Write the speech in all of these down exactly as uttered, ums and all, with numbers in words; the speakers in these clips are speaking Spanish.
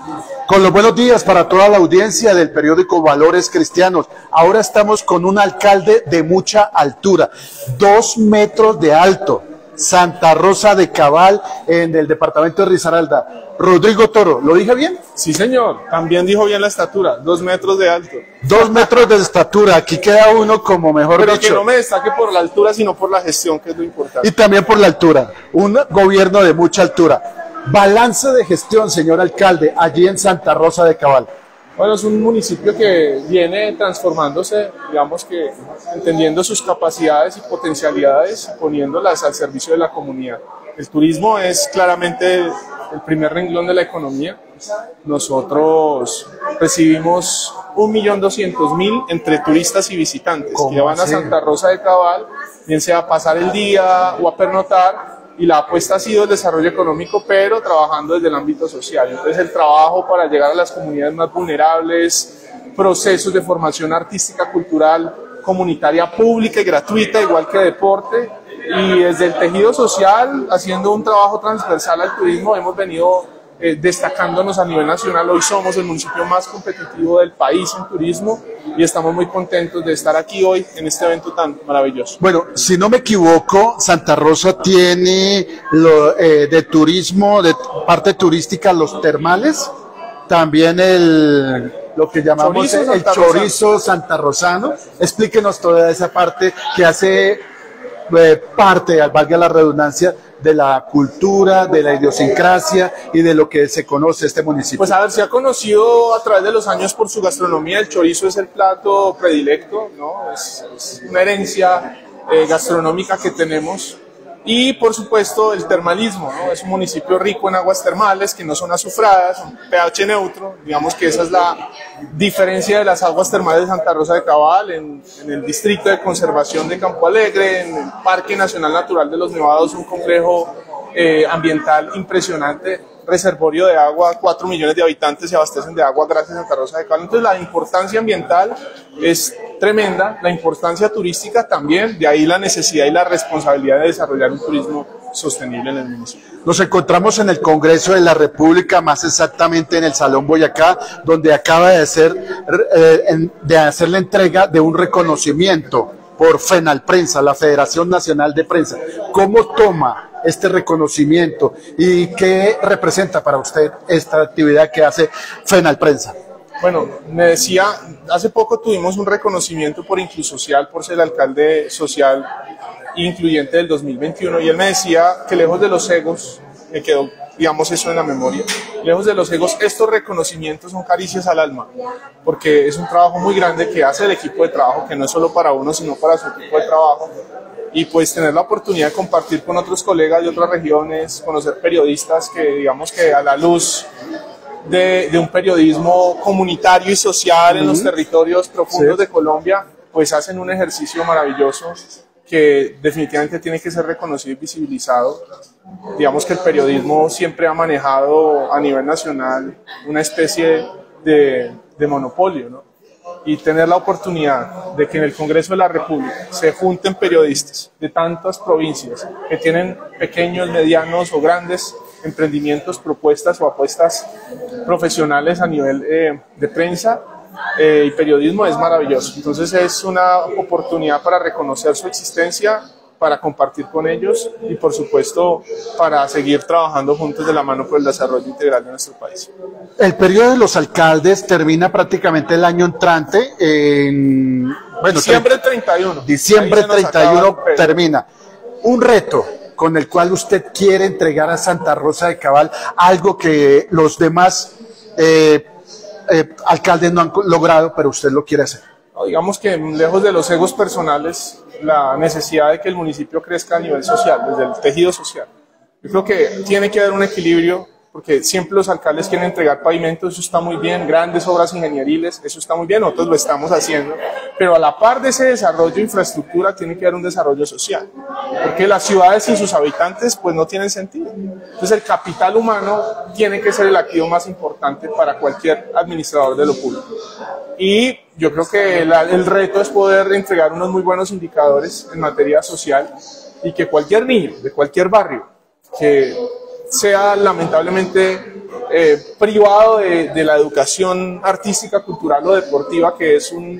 Con los buenos días para toda la audiencia del periódico Valores Cristianos. Ahora estamos con un alcalde de mucha altura, dos metros de alto, Santa Rosa de Cabal, en el departamento de Risaralda. Rodrigo Toro, ¿lo dije bien? Sí, señor, también dijo bien la estatura, dos metros de alto. Dos metros de estatura, aquí queda uno como mejor Pero dicho. que no me destaque por la altura, sino por la gestión, que es lo importante. Y también por la altura, un gobierno de mucha altura. Balance de gestión, señor alcalde, allí en Santa Rosa de Cabal. Bueno, es un municipio que viene transformándose, digamos que entendiendo sus capacidades y potencialidades, poniéndolas al servicio de la comunidad. El turismo es claramente el primer renglón de la economía. Nosotros recibimos un millón doscientos mil entre turistas y visitantes que van a Santa Rosa de Cabal, bien sea a pasar el día o a pernoctar. Y la apuesta ha sido el desarrollo económico, pero trabajando desde el ámbito social. Entonces el trabajo para llegar a las comunidades más vulnerables, procesos de formación artística, cultural, comunitaria, pública y gratuita, igual que deporte, y desde el tejido social, haciendo un trabajo transversal al turismo, hemos venido eh, destacándonos a nivel nacional. Hoy somos el municipio más competitivo del país en turismo y estamos muy contentos de estar aquí hoy en este evento tan maravilloso. Bueno, si no me equivoco, Santa Rosa tiene lo, eh, de turismo, de parte turística, los termales, también el lo que llamamos chorizo, el chorizo santarrosano. Explíquenos toda esa parte que hace eh, parte, valga la redundancia, de la cultura, de la idiosincrasia y de lo que se conoce este municipio. Pues a ver, se ha conocido a través de los años por su gastronomía. El chorizo es el plato predilecto, ¿no? Es, es una herencia eh, gastronómica que tenemos. Y por supuesto el termalismo, ¿no? Es un municipio rico en aguas termales que no son azufradas, son pH neutro. Digamos que esa es la diferencia de las aguas termales de Santa Rosa de Cabal en, en el distrito de conservación de Campo Alegre, en el Parque Nacional Natural de los Nevados, un complejo eh, ambiental impresionante, reservorio de agua, cuatro millones de habitantes se abastecen de agua gracias a Santa Rosa de Cabal. Entonces la importancia ambiental es tremenda, la importancia turística también, de ahí la necesidad y la responsabilidad de desarrollar un turismo sostenible en el municipio. Nos encontramos en el Congreso de la República, más exactamente en el Salón Boyacá, donde acaba de hacer, eh, de hacer la entrega de un reconocimiento por FENALPRENSA, la Federación Nacional de Prensa. ¿Cómo toma este reconocimiento y qué representa para usted esta actividad que hace FENALPRENSA? Bueno, me decía, hace poco tuvimos un reconocimiento por Inclusocial, por ser el alcalde social e incluyente del dos mil veintiuno, y él me decía que lejos de los egos, me quedó, digamos, eso en la memoria, lejos de los egos, estos reconocimientos son caricias al alma, porque es un trabajo muy grande que hace el equipo de trabajo, que no es solo para uno, sino para su equipo de trabajo, y pues tener la oportunidad de compartir con otros colegas de otras regiones, conocer periodistas que, digamos, que a la luz de, de un periodismo comunitario y social en los territorios profundos de Colombia, pues hacen un ejercicio maravilloso que definitivamente tiene que ser reconocido y visibilizado. Digamos que el periodismo siempre ha manejado a nivel nacional una especie de, de monopolio, ¿no? Y tener la oportunidad de que en el Congreso de la República se junten periodistas de tantas provincias que tienen pequeños, medianos o grandes emprendimientos, propuestas o apuestas profesionales a nivel eh, de prensa eh, y periodismo, es maravilloso. Entonces es una oportunidad para reconocer su existencia, para compartir con ellos y por supuesto para seguir trabajando juntos de la mano por el desarrollo integral de nuestro país. El periodo de los alcaldes termina prácticamente el año entrante en bueno, diciembre treinta y uno. Diciembre treinta y uno termina. Un reto con el cual usted quiere entregar a Santa Rosa de Cabal, algo que los demás eh, eh, alcaldes no han logrado, pero usted lo quiere hacer. No, digamos que lejos de los egos personales, la necesidad de que el municipio crezca a nivel social, desde el tejido social. Yo creo que tiene que haber un equilibrio, porque siempre los alcaldes quieren entregar pavimentos, eso está muy bien, grandes obras ingenieriles, eso está muy bien, nosotros lo estamos haciendo, pero a la par de ese desarrollo de infraestructura tiene que haber un desarrollo social, porque las ciudades sin sus habitantes pues no tienen sentido. Entonces el capital humano tiene que ser el activo más importante para cualquier administrador de lo público. Y yo creo que la, el reto es poder entregar unos muy buenos indicadores en materia social y que cualquier niño de cualquier barrio que sea lamentablemente eh, privado de, de la educación artística, cultural o deportiva, que es un,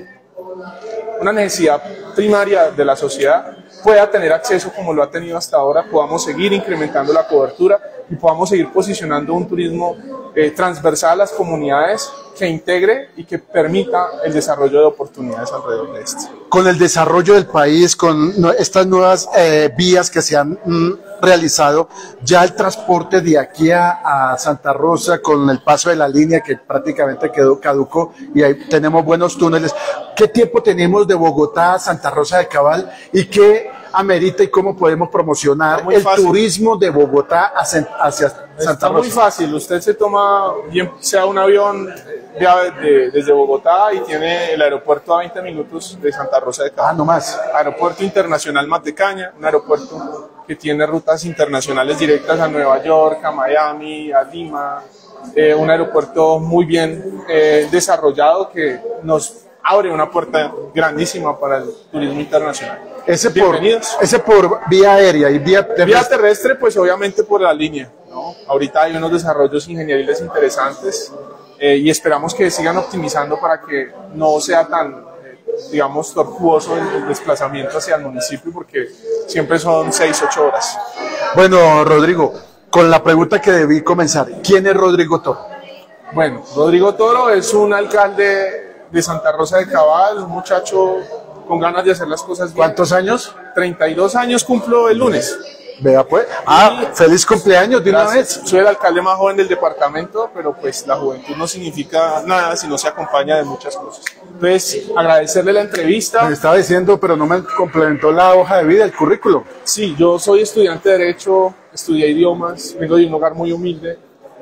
una necesidad primaria de la sociedad, pueda tener acceso como lo ha tenido hasta ahora, podamos seguir incrementando la cobertura y podamos seguir posicionando un turismo eh, transversal a las comunidades que integre y que permita el desarrollo de oportunidades alrededor de este. Con el desarrollo del país, con estas nuevas eh, vías que se han mm, realizado, ya el transporte de aquí a, a Santa Rosa, con el paso de la línea que prácticamente quedó caduco y ahí tenemos buenos túneles. ¿Qué tiempo tenemos de Bogotá a Santa Rosa de Cabal y qué amerita y cómo podemos promocionar el fácil. turismo de Bogotá hacia, hacia Santa Está Rosa? Muy fácil, usted se toma, bien sea un avión de, de, desde Bogotá y tiene el aeropuerto a veinte minutos de Santa Rosa de Cabal. Ah, no más. Aeropuerto Internacional Matecaña, un aeropuerto que tiene rutas internacionales directas a Nueva York, a Miami, a Lima, eh, un aeropuerto muy bien eh, desarrollado que nos abre una puerta grandísima para el turismo internacional. Ese por, ese por vía aérea y vía terrestre. Vía terrestre, pues obviamente por la línea, ¿no? Ahorita hay unos desarrollos ingenieriles interesantes eh, y esperamos que sigan optimizando para que no sea tan, eh, digamos, tortuoso el, el desplazamiento hacia el municipio, porque siempre son seis, ocho horas. Bueno, Rodrigo, con la pregunta que debí comenzar, ¿quién es Rodrigo Toro? Bueno, Rodrigo Toro es un alcalde de Santa Rosa de Cabal, un muchacho con ganas de hacer las cosas bien. ¿Cuántos años? treinta y dos años cumplo el lunes. Vea pues. Ah, y feliz cumpleaños de gracias. una vez. Soy el alcalde más joven del departamento, pero pues la juventud no significa nada si no se acompaña de muchas cosas. Entonces, agradecerle la entrevista. Me estaba diciendo, pero no me complementó la hoja de vida, el currículo. Sí, yo soy estudiante de Derecho, estudié idiomas, vengo de un hogar muy humilde.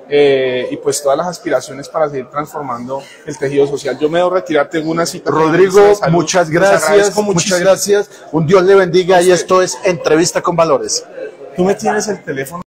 Eh, y pues todas las aspiraciones para seguir transformando el tejido social. Yo me debo retirar, tengo una cita. Rodrigo, muchas gracias, muchas gracias, un Dios le bendiga y esto es Entrevista con Valores. Tú me tienes el teléfono.